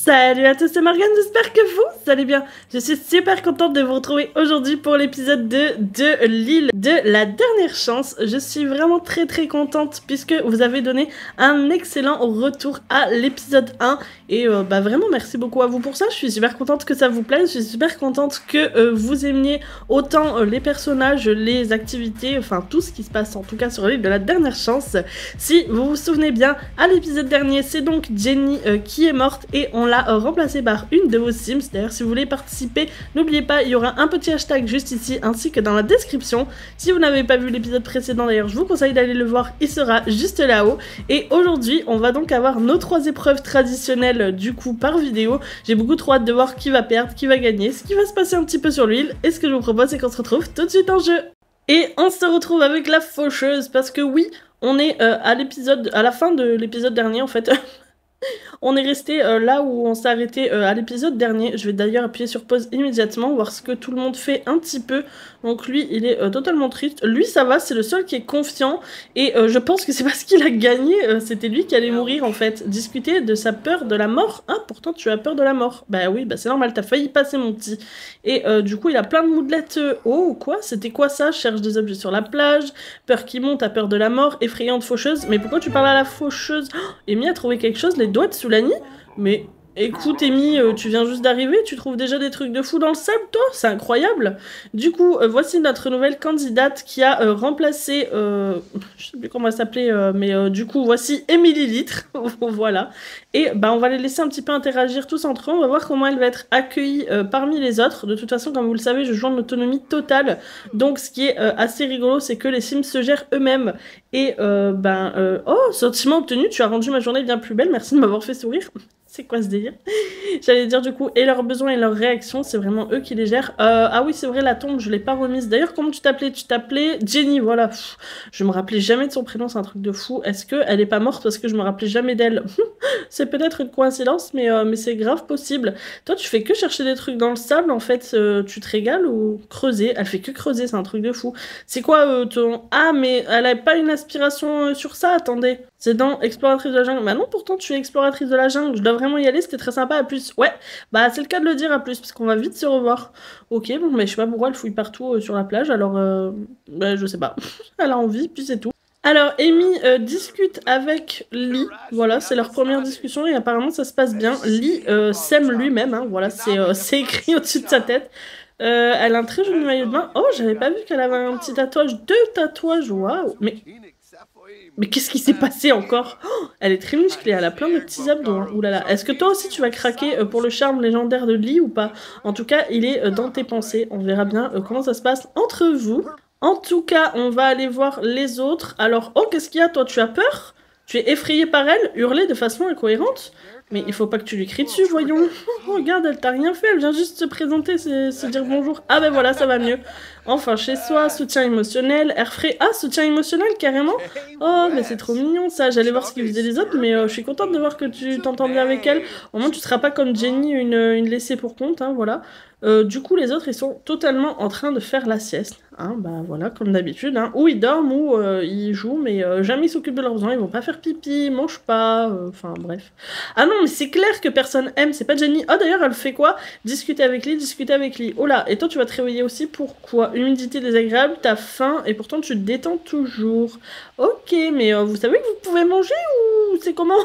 Salut à tous, c'est Morgane, j'espère que vous allez bien. Je suis super contente de vous retrouver aujourd'hui pour l'épisode 2 de l'île de la dernière chance. Je suis vraiment très contente puisque vous avez donné un excellent retour à l'épisode 1 et vraiment merci beaucoup à vous pour ça. Je suis super contente que ça vous plaise, je suis super contente que vous aimiez autant les personnages, les activités, enfin tout ce qui se passe en tout cas sur l'île de la dernière chance. Si vous vous souvenez bien, à l'épisode dernier, c'est donc Jenny qui est morte et on l'a remplacée par une de vos Sims. D'ailleurs, si vous voulez participer, n'oubliez pas, il y aura un petit hashtag juste ici ainsi que dans la description. Si vous n'avez pas vu l'épisode précédent, d'ailleurs, je vous conseille d'aller le voir, il sera juste là-haut. Et aujourd'hui, on va donc avoir nos 3 épreuves traditionnelles du coup par vidéo. J'ai beaucoup trop hâte de voir qui va perdre, qui va gagner, ce qui va se passer un petit peu sur l'île. Et ce que je vous propose, c'est qu'on se retrouve tout de suite en jeu. Et on se retrouve avec la faucheuse parce que oui, on est à la fin de l'épisode dernier en fait. On est resté là où on s'est arrêté à l'épisode dernier. Je vais d'ailleurs appuyer sur pause immédiatement, voir ce que tout le monde fait un petit peu. Donc lui, il est totalement triste. Lui, ça va, c'est le seul qui est confiant. Et je pense que c'est parce qu'il a gagné. C'était lui qui allait mourir, en fait. Discuter de sa peur de la mort. Ah, pourtant, tu as peur de la mort. Bah oui, bah c'est normal, t'as failli passer, mon petit. Et du coup, il a plein de moodlettes. Oh, quoi? C'était quoi ça? Cherche des objets sur la plage. Peur qui monte, à peur de la mort. Effrayante faucheuse. Mais pourquoi tu parles à la faucheuse? Oh, Amy a trouvé quelque chose, les doigts de Soulani? Mais écoute Amy, tu viens juste d'arriver, tu trouves déjà des trucs de fou dans le sable, toi? C'est incroyable! Du coup, voici notre nouvelle candidate qui a remplacé, je sais plus comment elle s'appelait, mais du coup, voici Émilie Litre, voilà. Et bah, on va les laisser un petit peu interagir tous entre eux, on va voir comment elle va être accueillie parmi les autres. De toute façon, comme vous le savez, je joue en autonomie totale, donc ce qui est assez rigolo, c'est que les Sims se gèrent eux-mêmes. Et oh, sentiment obtenu, tu as rendu ma journée bien plus belle, merci de m'avoir fait sourire. C'est quoi ce délire? J'allais dire du coup, et leurs besoins et leurs réactions, c'est vraiment eux qui les gèrent. Ah oui, c'est vrai, la tombe, je l'ai pas remise. D'ailleurs, comment tu t'appelais? Tu t'appelais Jenny, voilà. Pff, je me rappelais jamais de son prénom, c'est un truc de fou. Est-ce qu'elle est pas morte parce que je me rappelais jamais d'elle? C'est peut-être une coïncidence, mais c'est grave possible. Toi, tu fais que chercher des trucs dans le sable, en fait, tu te régales ou creuser? Elle fait que creuser, c'est un truc de fou. C'est quoi ton... Ah, mais elle a pas une aspiration sur ça, attendez. C'est dans Exploratrice de la jungle. Bah non, pourtant tu es exploratrice de la jungle. Je dois vraiment y aller, c'était très sympa. À plus. Ouais, bah c'est le cas de le dire à plus, parce qu'on va vite se revoir. Ok, bon, mais je sais pas pourquoi elle fouille partout sur la plage, alors bah, je sais pas. Elle a envie, puis c'est tout. Alors, Amy discute avec Lee. Voilà, c'est leur première discussion et apparemment ça se passe bien. Lee s'aime lui-même, hein, voilà, c'est écrit au-dessus de sa tête. Elle a un très joli maillot de bain. Oh, j'avais pas vu qu'elle avait un petit tatouage. 2 tatouages, waouh! Mais qu'est-ce qui s'est passé encore? Oh, elle est très musclée, elle a plein de petits abdos. Hein. Ouh là là. Est-ce que toi aussi tu vas craquer pour le charme légendaire de Lee ou pas? En tout cas, il est dans tes pensées. On verra bien comment ça se passe entre vous. En tout cas, on va aller voir les autres. Alors, oh, qu'est-ce qu'il y a? Toi, tu as peur? Tu es effrayé par elle, hurler de façon incohérente? Mais il faut pas que tu lui cries dessus, voyons. Regarde, elle t'a rien fait, elle vient juste se présenter, se dire bonjour. Ah ben voilà, ça va mieux. Enfin, chez soi, soutien émotionnel, air frais. Ah, soutien émotionnel, carrément? Oh, mais c'est trop mignon ça. J'allais voir ce qu'ils faisaient les autres, mais je suis contente de voir que tu t'entends bien avec elle. Au moins, tu seras pas comme Jenny, une laissée pour compte, hein, voilà. Du coup, les autres, ils sont totalement en train de faire la sieste. Hein, bah voilà, comme d'habitude. Hein. Ou ils dorment, ou ils jouent, mais jamais ils s'occupent de leurs besoins. Ils vont pas faire pipi, ils mangent pas. Enfin, bref. Ah non, mais c'est clair que personne aime. C'est pas Jenny. Oh, d'ailleurs, elle fait quoi? Discuter avec Lee, discuter avec Lee. Oh là, et toi, tu vas te réveiller aussi. Pourquoi? Humidité désagréable, t'as faim, et pourtant, tu te détends toujours. Ok, mais vous savez que vous pouvez manger, ou c'est comment?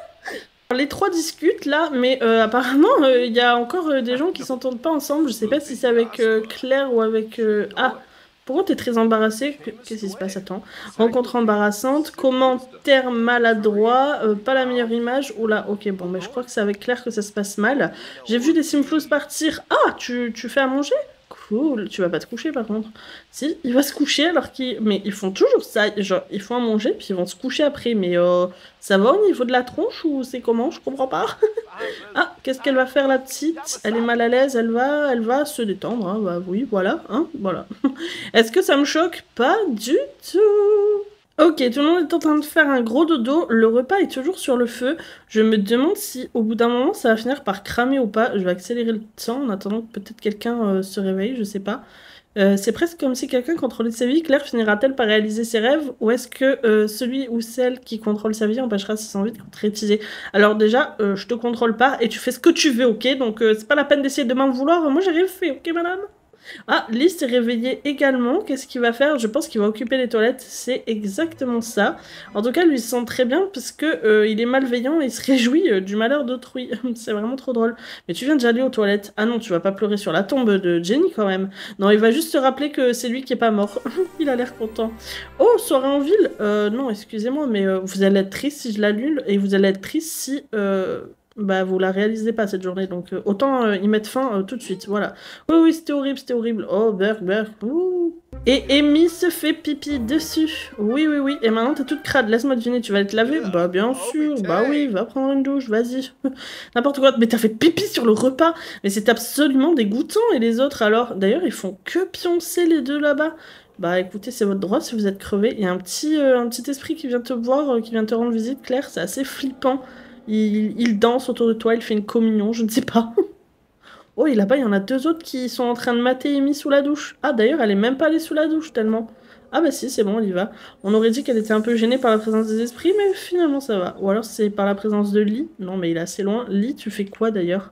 Les 3 discutent là, mais apparemment il y a encore des gens qui s'entendent pas ensemble. Je sais pas si c'est avec Claire ou avec... Ah, pourquoi t'es très embarrassée? Qu'est-ce qui se passe? Attends. Rencontre embarrassante, commentaire maladroit, pas la meilleure image. Oula, ok, bon, mais je crois que c'est avec Claire que ça se passe mal. J'ai vu des Simflous partir. Ah, tu fais à manger? Cool, tu vas pas te coucher par contre. Si, il va se coucher alors qu'ils... Mais ils font toujours ça, genre ils font à manger puis ils vont se coucher après. Mais ça va au niveau de la tronche ou c'est comment? Je comprends pas. Ah, qu'est-ce qu'elle va faire la petite? Elle est mal à l'aise, elle va se détendre. Hein. Bah oui, voilà, hein, voilà. Est-ce que ça me choque? Pas du tout. Ok, tout le monde est en train de faire un gros dodo, le repas est toujours sur le feu. Je me demande si au bout d'un moment ça va finir par cramer ou pas. Je vais accélérer le temps en attendant que peut-être quelqu'un se réveille, je sais pas. C'est presque comme si quelqu'un contrôlait sa vie. Claire finira-t-elle par réaliser ses rêves ou est-ce que celui ou celle qui contrôle sa vie empêchera ses envies de concrétiser? Alors déjà, je te contrôle pas et tu fais ce que tu veux, ok? Donc c'est pas la peine d'essayer de m'en vouloir. Moi j'ai rien fait, ok madame? Ah, Lee s'est réveillé également. Qu'est-ce qu'il va faire? Je pense qu'il va occuper les toilettes. C'est exactement ça. En tout cas, lui il se sent très bien parce que il est malveillant et il se réjouit du malheur d'autrui. C'est vraiment trop drôle. Mais tu viens déjà aller aux toilettes. Ah non, tu vas pas pleurer sur la tombe de Jenny quand même. Non, il va juste se rappeler que c'est lui qui est pas mort. Il a l'air content. Oh, soirée en ville? Non, excusez-moi, mais vous allez être triste si je l'annule et vous allez être triste si... bah, vous la réalisez pas cette journée, donc autant y mettre fin tout de suite, voilà. Oui, oui, c'était horrible, c'était horrible. Oh, Berk, Berk, ouh. Et Amy se fait pipi dessus. Oui, oui, oui. Et maintenant, t'es toute crade. Laisse-moi deviner, tu vas aller te laver? Bah, bien sûr. Bah oui, va prendre une douche, vas-y. N'importe quoi. Mais t'as fait pipi sur le repas. Mais c'est absolument dégoûtant. Et les autres, alors? D'ailleurs, ils font que pioncer les deux là-bas. Bah écoutez, c'est votre droit si vous êtes crevé. Il y a un petit esprit qui vient te voir, qui vient te rendre visite, Claire. C'est assez flippant. Il danse autour de toi, il fait une communion, je ne sais pas. Oh, et là-bas, il y en a deux autres qui sont en train de mater Amy sous la douche. Ah, d'ailleurs, elle est même pas allée sous la douche, tellement. Ah bah si, c'est bon, elle y va. On aurait dit qu'elle était un peu gênée par la présence des esprits, mais finalement, ça va. Ou alors, c'est par la présence de Lee. Non, mais il est assez loin. Lee, tu fais quoi, d'ailleurs?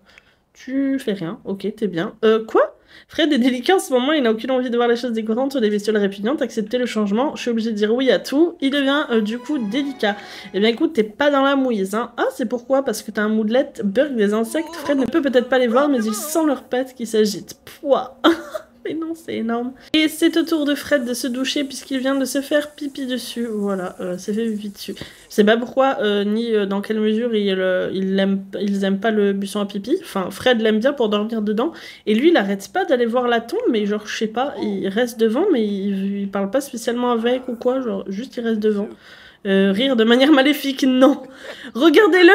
Tu fais rien. Ok, t'es bien. Quoi? Fred est délicat en ce moment, il n'a aucune envie de voir les choses dégoûtantes ou des bestioles répugnantes, accepter le changement, je suis obligée de dire oui à tout, il devient du coup délicat. Eh bien écoute, t'es pas dans la mouise, hein. Ah, c'est pourquoi? Parce que t'as un moodlet, Burk des insectes, Fred ne peut peut-être pas les voir, mais il sent leurs pattes qui s'agitent. Pouah. Mais non, c'est énorme. Et c'est au tour de Fred de se doucher puisqu'il vient de se faire pipi dessus. Voilà, c'est fait pipi dessus. Je sais pas pourquoi, ni dans quelle mesure ils aiment pas le buisson à pipi. Enfin, Fred l'aime bien pour dormir dedans. Et lui, il arrête pas d'aller voir la tombe, mais genre, je sais pas, il reste devant, mais il parle pas spécialement avec ou quoi. Genre, juste il reste devant. Rire de manière maléfique, non. Regardez-le!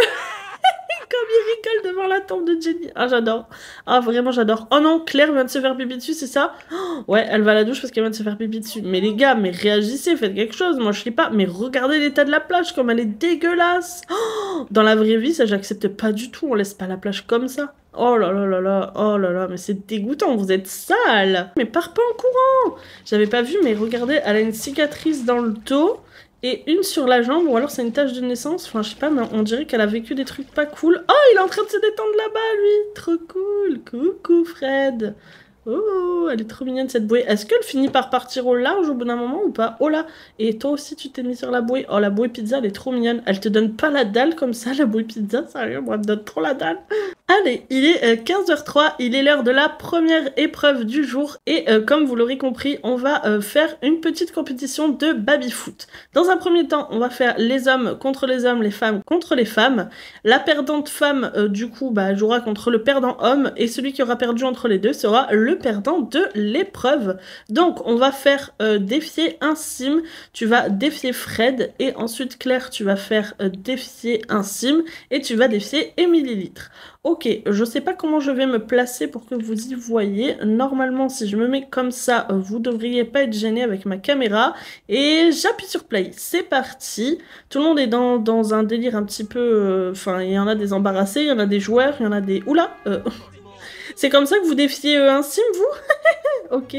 Comme il rigole devant la tombe de Jenny. Ah, j'adore. Ah, vraiment, j'adore. Oh non, Claire vient de se faire pipi dessus, c'est ça? Oh, ouais, elle va à la douche parce qu'elle vient de se faire pipi dessus. Mais les gars, mais réagissez, faites quelque chose. Moi, je sais pas. Mais regardez l'état de la plage, comme elle est dégueulasse. Oh, dans la vraie vie, ça, j'accepte pas du tout. On laisse pas la plage comme ça. Oh là là là là. Oh là là, mais c'est dégoûtant. Vous êtes sale. Mais pars pas en courant. J'avais pas vu, mais regardez, elle a une cicatrice dans le dos. Et une sur la jambe, ou alors c'est une tache de naissance, enfin je sais pas, mais on dirait qu'elle a vécu des trucs pas cool. Oh, il est en train de se détendre là-bas, lui. Trop cool. Coucou, Fred. Oh, elle est trop mignonne cette bouée. Est-ce qu'elle finit par partir au large au bout d'un moment ou pas? Oh là. Et toi aussi tu t'es mis sur la bouée. Oh, la bouée pizza, elle est trop mignonne. Elle te donne pas la dalle comme ça, la bouée pizza? Sérieux, moi elle me donne trop la dalle. Allez, il est 15h03, il est l'heure de la première épreuve du jour et comme vous l'aurez compris, on va faire une petite compétition de baby-foot. Dans un premier temps, on va faire les hommes contre les hommes, les femmes contre les femmes. La perdante femme, du coup, bah, jouera contre le perdant homme et celui qui aura perdu entre les deux sera le perdant de l'épreuve. Donc, on va faire défier un sim, tu vas défier Fred et ensuite Claire, tu vas faire défier un sim et tu vas défier Émilie Litre. Ok, je sais pas comment je vais me placer pour que vous y voyez. Normalement, si je me mets comme ça, vous devriez pas être gêné avec ma caméra. Et j'appuie sur play. C'est parti. Tout le monde est dans un délire un petit peu... Enfin, il y en a des embarrassés, il y en a des joueurs, il y en a des... Oula C'est comme ça que vous défiez un sim, vous? Ok.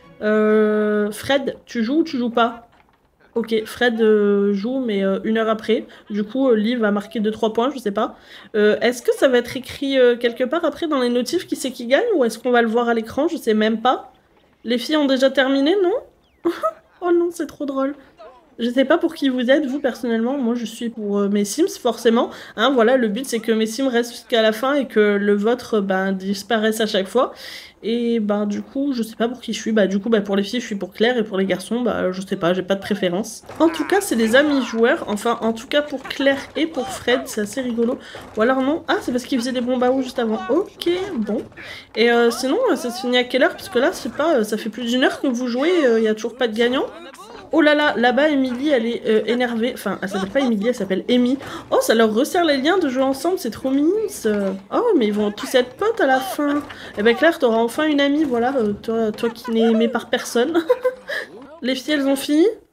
Fred, tu joues ou tu joues pas? Ok, Fred joue, mais une heure après. Du coup, Lee va marquer 2-3 points, je sais pas. Est-ce que ça va être écrit quelque part après dans les notifs qui c'est qui gagne? Ou est-ce qu'on va le voir à l'écran? Je sais même pas. Les filles ont déjà terminé, non? Oh non, c'est trop drôle. Je sais pas pour qui vous êtes, vous, personnellement. Moi, je suis pour mes Sims, forcément. Hein, voilà, le but, c'est que mes Sims restent jusqu'à la fin et que le vôtre, ben, disparaisse à chaque fois. Et, ben, du coup, je sais pas pour qui je suis. Bah, du coup, bah, pour les filles, je suis pour Claire. Et pour les garçons, bah, je sais pas, j'ai pas de préférence. En tout cas, c'est des amis joueurs. Enfin, en tout cas, pour Claire et pour Fred, c'est assez rigolo. Ou alors, non. Ah, c'est parce qu'ils faisaient des bombes à eau juste avant. Ok, bon. Et sinon, ça se finit à quelle heure? Parce que là, c'est pas, ça fait plus d'une heure que vous jouez. Il y a toujours pas de gagnant. Oh là là, là-bas, Émilie, elle est énervée. Enfin, elle s'appelle pas Émilie, elle s'appelle Amy. Oh, ça leur resserre les liens de jouer ensemble, c'est trop mignon. Oh, mais ils vont tous être potes à la fin. Eh ben Claire, t'auras enfin une amie, voilà. Toi qui n'es aimée par personne. Les filles, elles ont fini?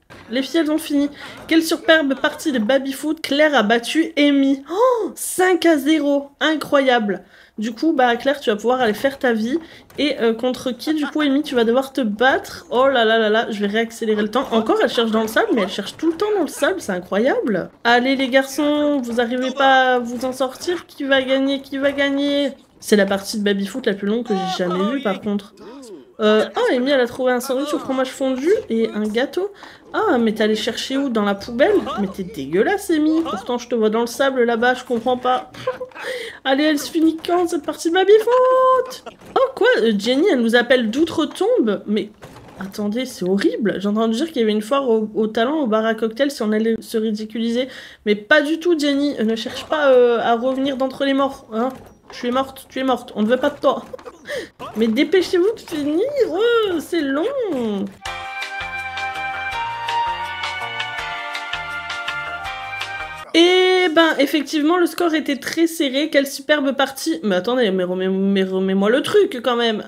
Les filles, elles ont fini. Quelle superbe partie de baby-foot. Claire a battu Amy. Oh, 5-0. Incroyable. Du coup, bah Claire, tu vas pouvoir aller faire ta vie. Et contre qui, du coup, Amy, tu vas devoir te battre. Oh là là là là, je vais réaccélérer le temps. Encore, elle cherche dans le sable, mais elle cherche tout le temps dans le sable. C'est incroyable. Allez, les garçons, vous arrivez pas à vous en sortir. Qui va gagner? Qui va gagner? C'est la partie de baby-foot la plus longue que j'ai jamais vue, par contre. Oh, Amy, elle a trouvé un sandwich au fromage fondu et un gâteau. Ah, mais t'es allé chercher où? Dans la poubelle? Mais t'es dégueulasse, Amy. Pourtant, je te vois dans le sable là-bas, je comprends pas. Allez, elle se finit quand, cette partie de baby-foot? Oh, quoi? Jenny, elle nous appelle d'outre-tombe? Mais attendez, c'est horrible. J'ai entendu dire qu'il y avait une foire au talent, au bar à cocktail, si on allait se ridiculiser. Mais pas du tout, Jenny. Ne cherche pas à revenir d'entre les morts, hein. Tu es morte, on ne veut pas de toi. Mais dépêchez-vous de finir, c'est long. Et ben, effectivement, le score était très serré. Quelle superbe partie. Mais attendez, mais remets-moi le truc quand même.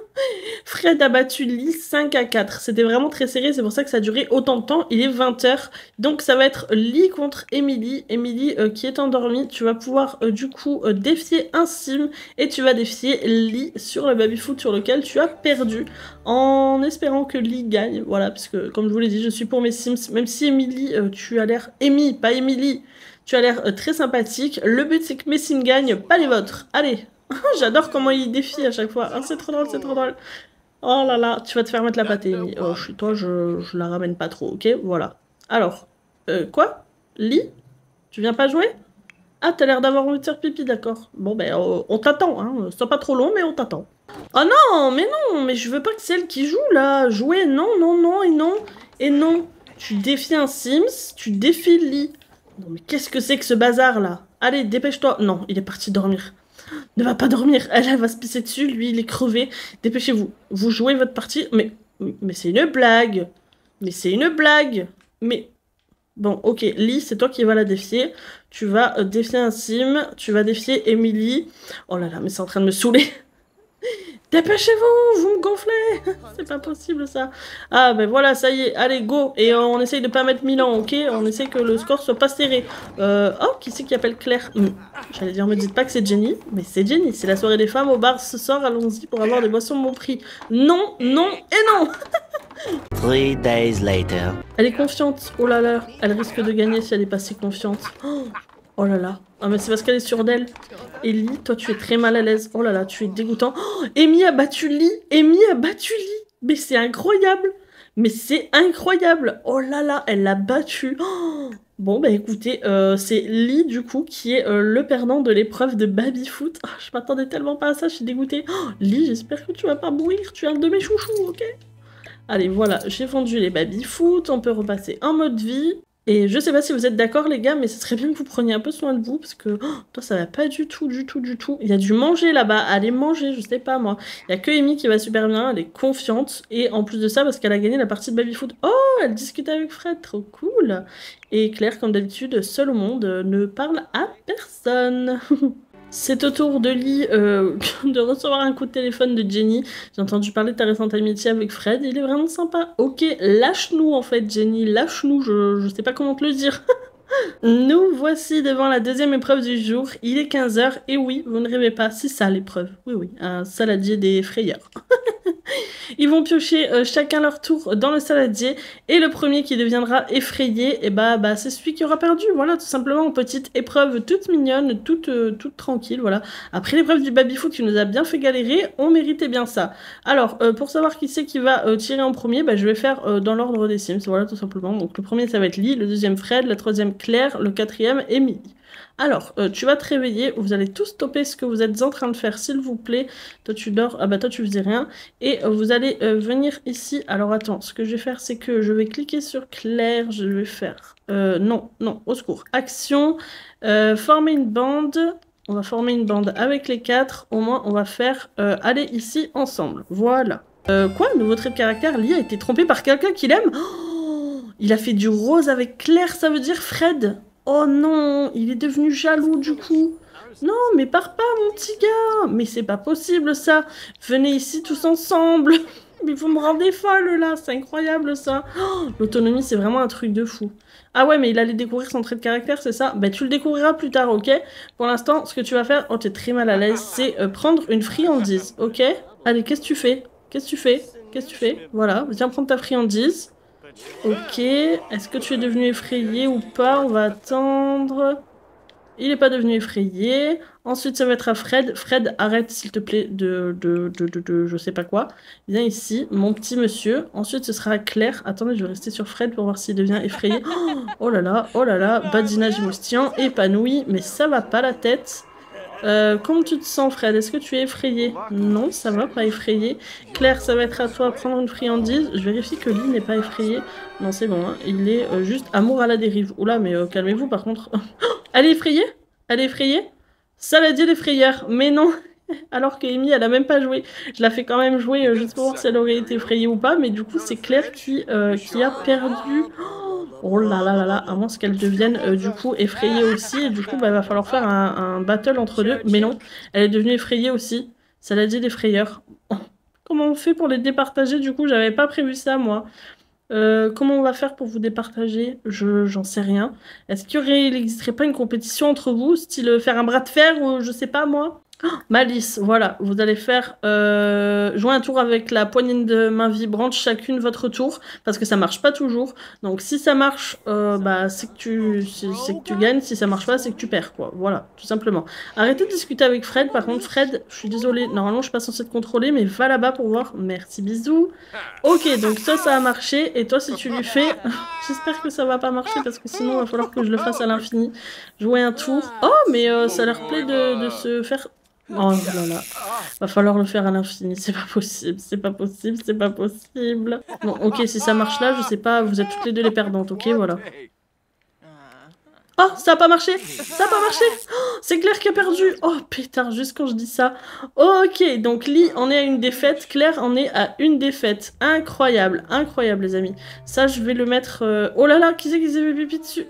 Fred a battu Lee 5-4. C'était vraiment très serré, c'est pour ça que ça a duré autant de temps. Il est 20h. Donc ça va être Lee contre Emily. Emily qui est endormie. Tu vas pouvoir du coup défier un sim et tu vas défier Lee sur le baby-foot sur lequel tu as perdu. En espérant que Lee gagne. Voilà, parce que comme je vous l'ai dit, je suis pour mes sims. Même si Emily, tu as l'air... Amy, pas Emily. Tu as l'air très sympathique. Le but c'est que mes sims gagnent, pas les vôtres. Allez. J'adore comment il défie à chaque fois. Ah, c'est trop drôle, c'est trop drôle. Oh là là, tu vas te faire mettre la pâtée, Amy. Oh, toi, je la ramène pas trop, ok? Voilà. Alors, quoi? Lee? Tu viens pas jouer? Ah, t'as l'air d'avoir envie de faire pipi, d'accord. Bon, ben, on t'attend, hein. C'est pas trop long, mais on t'attend. Oh non, mais je veux pas que c'est elle qui joue, là. Jouer, non, non, non, et non, et non. Tu défies un Sims, tu défies Lee. Non, mais qu'est-ce que c'est que ce bazar, là? Allez, dépêche-toi. Non, il est parti dormir. Ne va pas dormir, elle va se pisser dessus, lui il est crevé. Dépêchez-vous, vous jouez votre partie. Mais c'est une blague. Mais c'est une blague. Mais bon, ok, Lee, c'est toi qui vas la défier. Tu vas défier un sim, tu vas défier Emily. Oh là là, mais c'est en train de me saouler. Dépêchez-vous, vous me gonflez. C'est pas possible ça. Ah ben voilà, ça y est, allez go. Et on essaye de pas mettre Milan, ok? On essaye que le score soit pas serré. Oh, qui c'est qui appelle Claire? J'allais dire, me dites pas que c'est Jenny. Mais c'est Jenny, c'est la soirée des femmes au bar ce soir, allons-y pour avoir des boissons de bon prix. Non, non et non. 3 days later. Elle est confiante, oh là là. Elle risque de gagner si elle est pas si confiante. Oh là là. Ah mais c'est parce qu'elle est sûre d'elle. Ellie, toi tu es très mal à l'aise. Oh là là, tu es dégoûtant. Oh, Amy a battu Lee. Amy a battu Lee. Mais c'est incroyable. Mais c'est incroyable. Oh là là, elle l'a battu. Oh. Bon bah écoutez, c'est Lee du coup qui est le perdant de l'épreuve de baby-foot. Oh, je m'attendais tellement pas à ça, je suis dégoûtée. Oh, Lee, j'espère que tu vas pas mourir. Tu es un de mes chouchous, ok? Allez, voilà, j'ai vendu les baby-foot. On peut repasser en mode vie. Et je sais pas si vous êtes d'accord les gars, mais ce serait bien que vous preniez un peu soin de vous, parce que toi ça va pas du tout, du tout, du tout. Il y a du manger là-bas, allez manger, je sais pas moi. Il y a que Amy qui va super bien, elle est confiante, et en plus de ça, parce qu'elle a gagné la partie de baby-foot. Oh, elle discute avec Fred, trop cool. Et Claire, comme d'habitude, seule au monde, ne parle à personne. C'est au tour de Lee de recevoir un coup de téléphone de Jenny. J'ai entendu parler de ta récente amitié avec Fred, il est vraiment sympa. Ok, lâche-nous en fait Jenny, lâche-nous, je sais pas comment te le dire. Nous voici devant la deuxième épreuve du jour, il est 15h et oui, vous ne rêvez pas, c'est ça l'épreuve. Oui, oui, un saladier des frayeurs. Ils vont piocher chacun leur tour dans le saladier et le premier qui deviendra effrayé, et bah c'est celui qui aura perdu. Voilà, tout simplement, petite épreuve toute mignonne, toute tranquille, voilà. Après l'épreuve du baby-foot qui nous a bien fait galérer, on méritait bien ça. Alors, pour savoir qui c'est qui va tirer en premier, bah, je vais faire dans l'ordre des Sims, voilà, tout simplement. Donc le premier, ça va être Lee, le deuxième Fred, la troisième Claire, le quatrième Emily. Alors, tu vas te réveiller, vous allez tous stopper ce que vous êtes en train de faire, s'il vous plaît. Toi, tu dors, ah bah toi, tu faisais rien. Et vous allez venir ici. Alors, attends, ce que je vais faire, c'est que je vais cliquer sur Claire, je vais faire... non, au secours. Action, former une bande. On va former une bande avec les 4. Au moins, on va faire aller ici ensemble. Voilà. Quoi? Nouveau trait de caractère, Lee a été trompé par quelqu'un qu'il aime? Oh, il a fait du rose avec Claire, ça veut dire Fred? Oh non, il est devenu jaloux du coup. Non, mais pars pas mon petit gars. Mais c'est pas possible ça. Venez ici tous ensemble. Mais vous me rendez folle là, c'est incroyable ça. Oh, l'autonomie, c'est vraiment un truc de fou. Ah ouais, mais il allait découvrir son trait de caractère, c'est ça? Bah tu le découvriras plus tard, ok? Pour l'instant, ce que tu vas faire, oh t'es très mal à l'aise, c'est prendre une friandise, ok? Allez, qu'est-ce que tu fais? Qu'est-ce que tu fais? Qu'est-ce que tu fais? Voilà, viens prendre ta friandise. Ok, est-ce que tu es devenu effrayé ou pas? On va attendre. Il n'est pas devenu effrayé. Ensuite, ça va être à Fred. Fred, arrête s'il te plaît de je sais pas quoi. Viens ici, mon petit monsieur. Ensuite, ce sera à Claire. Attendez, je vais rester sur Fred pour voir s'il devient effrayé. Oh là là, badinage moustillant, épanoui, mais ça va pas la tête. Comment tu te sens, Fred? Est-ce que tu es effrayé? Non, ça va, pas effrayé. Claire, ça va être à toi, prendre une friandise. Je vérifie que Lee n'est pas effrayé. Non, c'est bon, hein. Il est juste amour à la dérive. Oula, mais calmez-vous, par contre. Elle est effrayée? Elle est effrayée? Ça l'a dit l'effrayeur, mais non. Alors que Amy, elle a même pas joué. Je la fais quand même jouer juste pour voir si elle aurait été effrayée ou pas. Mais du coup, c'est Claire qui a perdu. Oh là là là là, à moins qu'elle devienne du coup effrayée aussi. Et du coup, bah, il va falloir faire un battle entre deux. Mais non, elle est devenue effrayée aussi. Ça l'a dit l'effrayeur. Oh, comment on fait pour les départager? Du coup, j'avais pas prévu ça, moi. Comment on va faire pour vous départager? J'en sais rien. Est-ce il n'existerait pas une compétition entre vous, style faire un bras de fer ou je sais pas moi? Oh, Malice, voilà, vous allez faire jouer un tour avec la poignée de main vibrante, chacune votre tour, parce que ça marche pas toujours. Donc si ça marche, bah c'est que tu gagnes, si ça marche pas, c'est que tu perds, quoi. Voilà, tout simplement. Arrêtez de discuter avec Fred, par contre, Fred, je suis désolée, normalement je suis pas censée te contrôler, mais va là-bas pour voir. Merci, bisous. Ok, donc ça a marché, et toi si tu lui fais... J'espère que ça va pas marcher, parce que sinon il va falloir que je le fasse à l'infini. Jouer un tour. Oh, mais ça leur plaît de se faire... Oh là là, va falloir le faire à l'infini, c'est pas possible, c'est pas possible, c'est pas possible. Bon, ok, si ça marche là, je sais pas, vous êtes toutes les deux les perdantes, ok, voilà. Oh, ça a pas marché! Ça a pas marché! Oh, c'est Claire qui a perdu! Oh, pétard, juste quand je dis ça. Ok, donc Lee en est à une défaite, Claire en est à une défaite. Incroyable, incroyable, les amis. Ça, je vais le mettre... Oh là là, qui c'est qui s'est fait pipi dessus?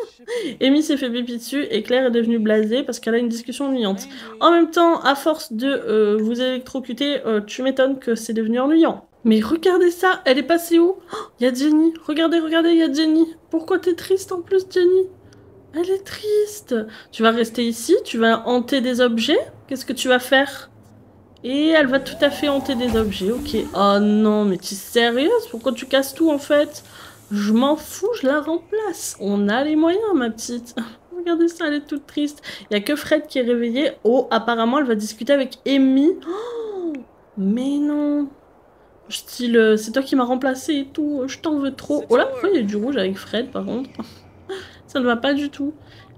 Amy s'est fait pipi dessus et Claire est devenue blasée parce qu'elle a une discussion ennuyante. En même temps, à force de vous électrocuter, tu m'étonnes que c'est devenu ennuyant. Mais regardez ça, elle est passée où? Il y a Jenny. Regardez, regardez, il y a Jenny. Pourquoi t'es triste en plus, Jenny? Elle est triste. Tu vas rester ici, tu vas hanter des objets. Qu'est-ce que tu vas faire? Et elle va tout à fait hanter des objets, ok. Oh non, mais tu es sérieuse? Pourquoi tu casses tout en fait? Je m'en fous, je la remplace. On a les moyens, ma petite. Regardez ça, elle est toute triste. Il n'y a que Fred qui est réveillé. Oh, apparemment, elle va discuter avec Amy. Oh, mais non. Style, c'est toi qui m'as remplacé et tout. Je t'en veux trop. Oh là, pourquoi il y a du rouge avec Fred, par contre? Ça ne va pas du tout.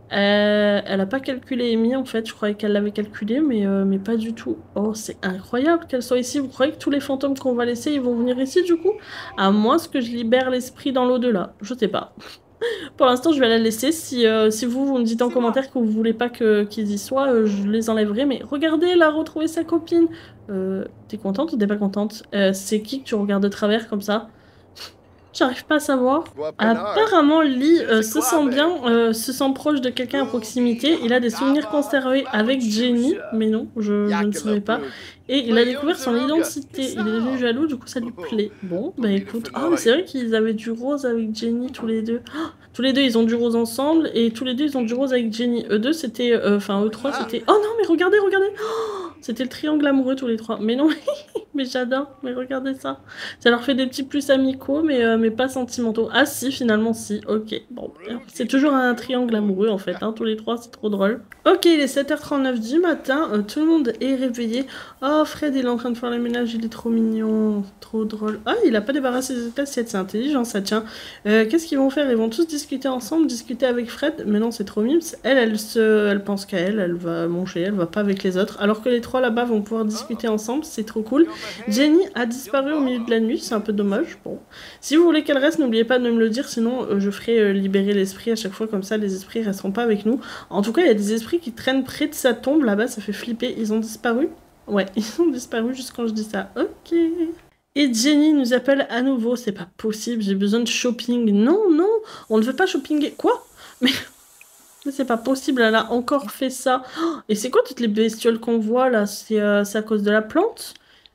Elle a pas calculé Amy, en fait. Je croyais qu'elle l'avait calculé, mais pas du tout. Oh, c'est incroyable qu'elle soit ici. Vous croyez que tous les fantômes qu'on va laisser, ils vont venir ici, du coup? À moins que je libère l'esprit dans l'au-delà. Je sais pas. Pour l'instant, je vais la laisser. Si vous me dites en commentaire que vous voulez pas qu'ils y soient, je les enlèverai. Mais regardez, elle a retrouvé sa copine. T'es contente ou t'es pas contente? C'est qui que tu regardes de travers comme ça? J'arrive pas à savoir. Apparemment, Lee se sent bien, se sent proche de quelqu'un à proximité. Il a des souvenirs conservés avec Jenny, mais non, je ne savais pas. Et il a découvert son identité. Il est devenu jaloux, du coup ça lui plaît. Bon, bah écoute. Ah, mais c'est vrai qu'ils avaient du rose avec Jenny tous les deux. Oh, tous les deux, ils ont du rose ensemble, et tous les deux, ils ont du rose avec Jenny. Eux deux, c'était... Enfin, eux trois, c'était... Oh non, mais regardez, regardez. Oh, c'était le triangle amoureux tous les trois. Mais non, mais j'adore. Mais regardez ça. Ça leur fait des petits plus amicaux, mais pas sentimentaux. Ah si, finalement si. Ok, bon. C'est toujours un triangle amoureux, en fait. Hein, tous les trois, c'est trop drôle. Ok, il est 7h39 du matin. Tout le monde est réveillé. Oh, Fred, il est en train de faire le ménage. Il est trop mignon. Trop drôle. Ah, il a pas débarrassé ses assiettes. C'est intelligent, ça, tiens. Qu'est-ce qu'ils vont faire? Ils vont tous discuter ensemble, discuter avec Fred. Mais non, c'est trop mimes. Elle pense qu'à elle. Elle va manger. Elle va pas avec les autres. Alors que les trois là-bas vont pouvoir discuter ensemble. C'est trop cool. Jenny a disparu au milieu de la nuit. C'est un peu dommage. Bon. Si vous voulez qu'elle reste, n'oubliez pas de me le dire. Sinon, je ferai libérer l'esprit à chaque fois. Comme ça, les esprits resteront pas avec nous. En tout cas, il y a des esprits qui traînent près de sa tombe. Là-bas, ça fait flipper. Ils ont disparu? Ouais, ils ont disparu juste quand je dis ça. Ok. Et Jenny nous appelle à nouveau. C'est pas possible, j'ai besoin de shopping. Non, non, on ne veut pas shoppinguer. Quoi? Mais c'est pas possible, elle a encore fait ça. Oh, et c'est quoi toutes les bestioles qu'on voit là? C'est à cause de la plante?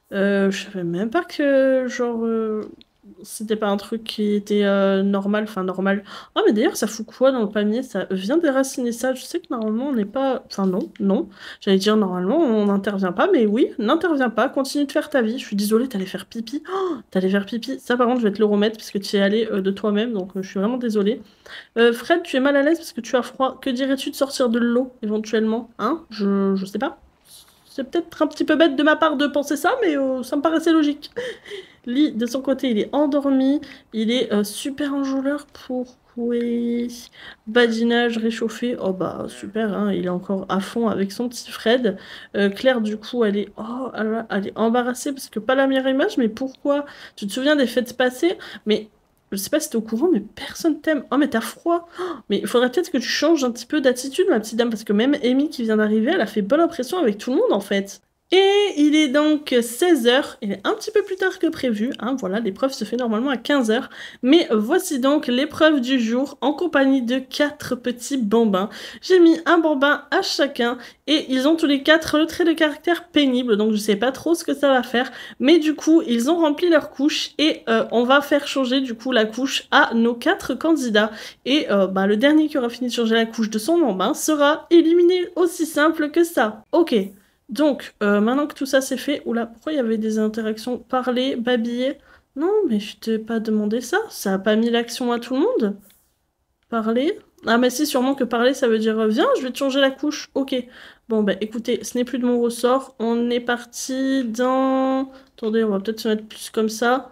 Je savais même pas que, genre, c'était pas un truc qui était normal, enfin normal. Oh, mais d'ailleurs, ça fout quoi dans le palmier? Ça vient déraciner ça. Je sais que normalement, on n'est pas... Enfin, non, non. J'allais dire, normalement, on n'intervient pas, mais oui, n'intervient pas. Continue de faire ta vie. Je suis désolée, t'allais faire pipi. Oh, t'allais faire pipi. Ça, par contre, je vais te le remettre parce que tu y es allé de toi-même, donc je suis vraiment désolée. Fred, tu es mal à l'aise parce que tu as froid. Que dirais-tu de sortir de l'eau, éventuellement? Hein? Je sais pas. C'est peut-être un petit peu bête de ma part de penser ça, mais ça me paraissait logique. Lee, de son côté, il est endormi. Il est super enjôleur pour... Oui. Badinage réchauffé. Oh bah super, hein, il est encore à fond avec son petit Fred. Claire, du coup, elle est... Oh, elle est embarrassée parce que pas la meilleure image. Mais pourquoi? Tu te souviens des fêtes passées? Mais je sais pas si t'es au courant, mais personne t'aime. Oh, mais t'as froid. Oh, mais il faudrait peut-être que tu changes un petit peu d'attitude, ma petite dame, parce que même Amy qui vient d'arriver, elle a fait bonne impression avec tout le monde, en fait. Et il est donc 16 h, il est un petit peu plus tard que prévu, hein, voilà, l'épreuve se fait normalement à 15 h, mais voici donc l'épreuve du jour en compagnie de 4 petits bambins. J'ai mis un bambin à chacun et ils ont tous les 4 le trait de caractère pénible, donc je sais pas trop ce que ça va faire, mais du coup ils ont rempli leur couche et on va faire changer du coup la couche à nos 4 candidats et bah, le dernier qui aura fini de changer la couche de son bambin sera éliminé, aussi simple que ça. Ok. Donc, maintenant que tout ça c'est fait, oula, pourquoi il y avait des interactions parler, babiller? Non, mais je t'ai pas demandé ça, ça a pas mis l'action à tout le monde? Parler? Ah, mais si, sûrement que parler ça veut dire viens, je vais te changer la couche, ok. Bon, bah écoutez, ce n'est plus de mon ressort, on est parti dans... Attendez, on va peut-être se mettre plus comme ça.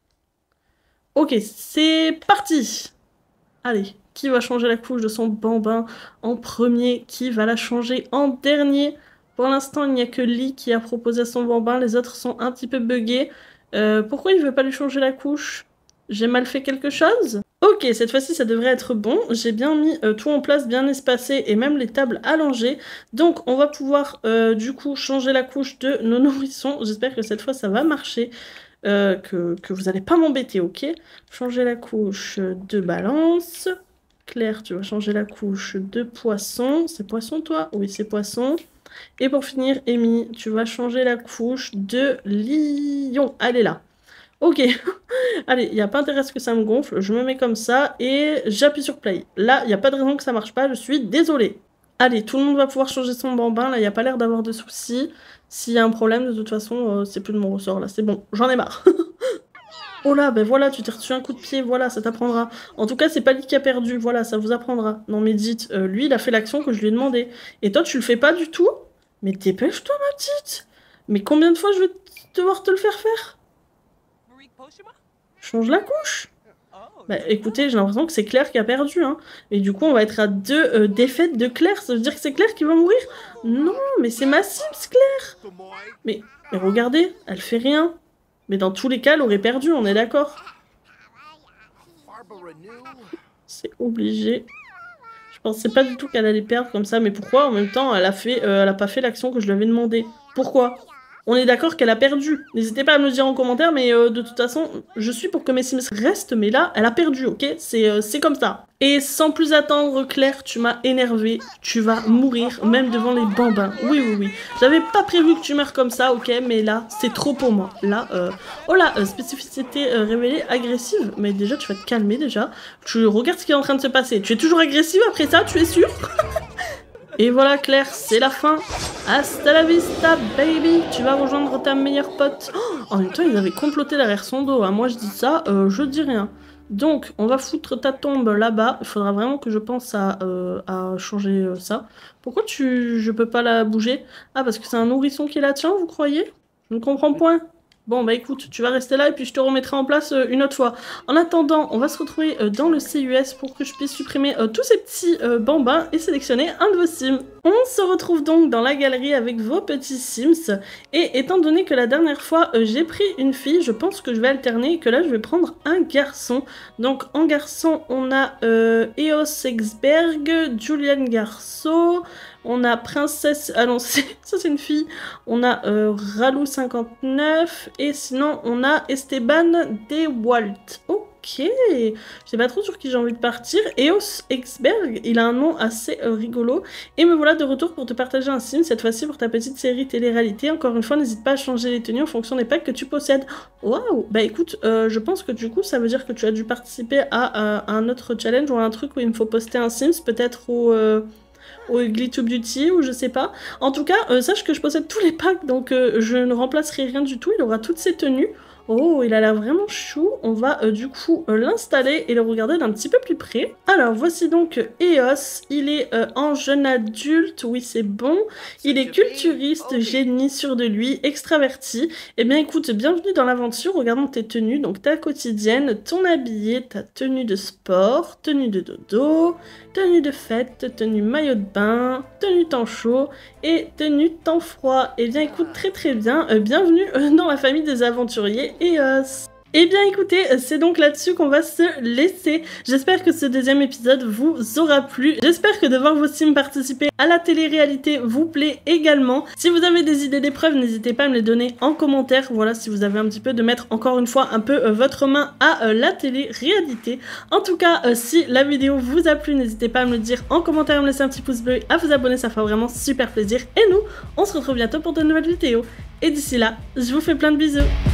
Ok, c'est parti! Allez, qui va changer la couche de son bambin en premier? Qui va la changer en dernier? Pour l'instant, il n'y a que Lee qui a proposé à son bambin. Les autres sont un petit peu buggés. Pourquoi il veut pas lui changer la couche? J'ai mal fait quelque chose? Ok, cette fois-ci, ça devrait être bon. J'ai bien mis tout en place, bien espacé, et même les tables allongées. Donc, on va pouvoir, du coup, changer la couche de nos nourrissons. J'espère que cette fois, ça va marcher. Que vous n'allez pas m'embêter, ok? Changer la couche de balance. Claire, tu vas changer la couche de poisson. C'est poisson, toi? Oui, c'est poisson. Et pour finir, Amy, tu vas changer la couche de lion. Allez, là. Ok. Allez, il n'y a pas intérêt à ce que ça me gonfle. Je me mets comme ça et j'appuie sur play. Là, il n'y a pas de raison que ça marche pas. Je suis désolée. Allez, tout le monde va pouvoir changer son bambin. Là, il n'y a pas l'air d'avoir de soucis. S'il y a un problème, de toute façon, c'est plus de mon ressort. Là, c'est bon. J'en ai marre. Oh là, ben voilà, tu t'es reçu un coup de pied, voilà, ça t'apprendra. En tout cas, c'est pas lui qui a perdu, voilà, ça vous apprendra. Non mais dites, lui, il a fait l'action que je lui ai demandé. Et toi, tu le fais pas du tout? Mais dépêche-toi, ma petite. Mais combien de fois je vais devoir te le faire faire? Change la couche. Bah écoutez, j'ai l'impression que c'est Claire qui a perdu, hein. Et du coup, on va être à 2 défaites de Claire. Ça veut dire que c'est Claire qui va mourir? Non, mais c'est ma Sims, Claire. Mais regardez, elle fait rien. Mais dans tous les cas, elle aurait perdu, on est d'accord? C'est obligé. Je pensais pas du tout qu'elle allait perdre comme ça, mais pourquoi en même temps elle a pas fait l'action que je lui avais demandé? Pourquoi? On est d'accord qu'elle a perdu. N'hésitez pas à me le dire en commentaire, mais de toute façon, je suis pour que mes Sims restent, mais là, elle a perdu, ok? C'est comme ça. Et sans plus attendre, Claire, tu m'as énervé. Tu vas mourir, même devant les bambins. Oui, oui, oui. J'avais pas prévu que tu meurs comme ça, ok? Mais là, c'est trop pour moi. Là, oh là, spécificité révélée, agressive. Mais déjà, tu vas te calmer, déjà. Tu regardes ce qui est en train de se passer. Tu es toujours agressive après ça, tu es sûre? Et voilà Claire, c'est la fin. Hasta la vista, baby. Tu vas rejoindre ta meilleure pote. Oh, en même temps, ils avaient comploté derrière son dos, hein. Moi, je dis ça, je dis rien. Donc, on va foutre ta tombe là-bas. Il faudra vraiment que je pense à changer ça. Pourquoi je peux pas la bouger? Ah, parce que c'est un nourrisson qui la tient, vous croyez? Je ne comprends point. Bon, bah écoute, tu vas rester là et puis je te remettrai en place une autre fois. En attendant, on va se retrouver dans le CUS pour que je puisse supprimer tous ces petits bambins et sélectionner un de vos Sims. On se retrouve donc dans la galerie avec vos petits Sims. Et étant donné que la dernière fois j'ai pris une fille, je pense que je vais alterner et que là je vais prendre un garçon. Donc en garçon, on a Eos Exberg, Julian Garceau, on a Princesse... Ah non, ça c'est une fille. On a Ralou 59 et sinon on a Esteban Dewalt. Ok. je sais pas trop sur qui j'ai envie de partir. Eos Exberg, il a un nom assez rigolo. Et me voilà de retour pour te partager un sim, cette fois-ci pour ta petite série télé-réalité. Encore une fois, n'hésite pas à changer les tenues en fonction des packs que tu possèdes. Waouh! Bah écoute, je pense que du coup, ça veut dire que tu as dû participer à un autre challenge ou à un truc où il me faut poster un Sims, peut-être au Ugly to Beauty, ou je sais pas. En tout cas, sache que je possède tous les packs, donc je ne remplacerai rien du tout, il aura toutes ses tenues. Oh, il a l'air vraiment chou. On va du coup l'installer et le regarder d'un petit peu plus près. Alors, voici donc Eos. Il est en jeune adulte, oui c'est bon. Il est culturiste, génie, sûr de lui, extraverti. Eh bien écoute, bienvenue dans l'aventure. Regardons tes tenues, donc ta quotidienne, ton habillé, ta tenue de sport, tenue de dodo, tenue de fête, tenue maillot de bain, tenue temps chaud et tenue temps froid. Eh bien écoute, très très bien. Bienvenue dans la famille des aventuriers Eos. Eh bien écoutez, c'est donc là-dessus qu'on va se laisser. J'espère que ce deuxième épisode vous aura plu. J'espère que de voir vos sims participer à la télé-réalité vous plaît également. Si vous avez des idées d'épreuves, n'hésitez pas à me les donner en commentaire. Voilà, si vous avez un petit peu de mettre encore une fois un peu votre main à la télé-réalité. En tout cas, si la vidéo vous a plu, n'hésitez pas à me le dire en commentaire, à me laisser un petit pouce bleu, à vous abonner, ça fera vraiment super plaisir. Et nous, on se retrouve bientôt pour de nouvelles vidéos. Et d'ici là, je vous fais plein de bisous.